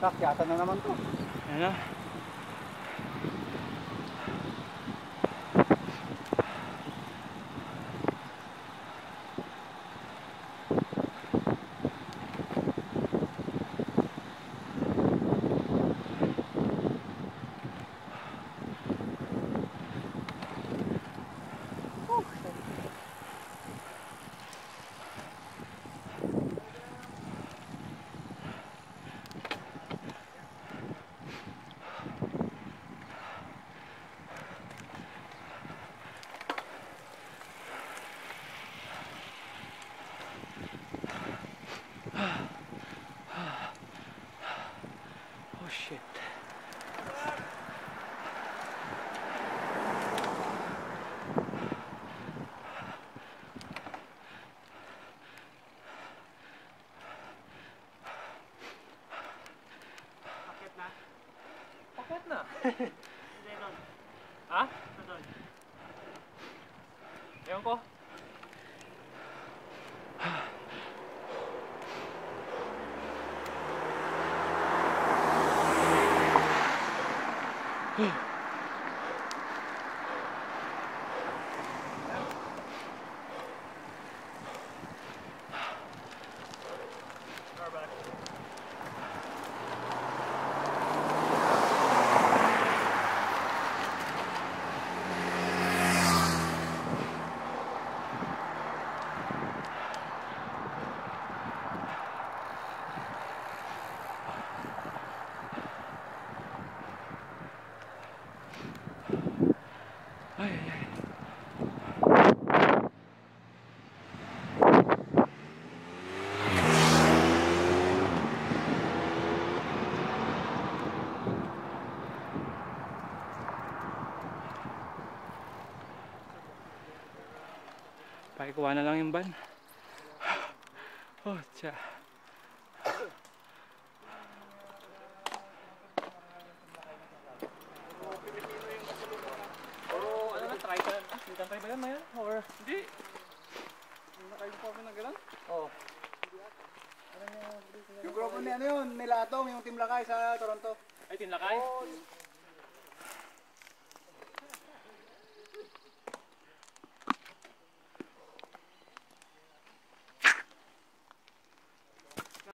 Kakyatan na naman to. Ayan na. Oh shit. Pakit na. Pakit na. Hindi doon. Ha? Doon. Ewan ko. Ay, ay, ay. Pakikuha na lang yung van. Oh, tiya. Ano na, try ka? Try ba yan, Maya? Or? Hindi. Nakain po ako na gano'n? Oh. Yung grupo ni ano yun, nila Atong, yung Team Lakay sa Toronto. Ay, tinlakay?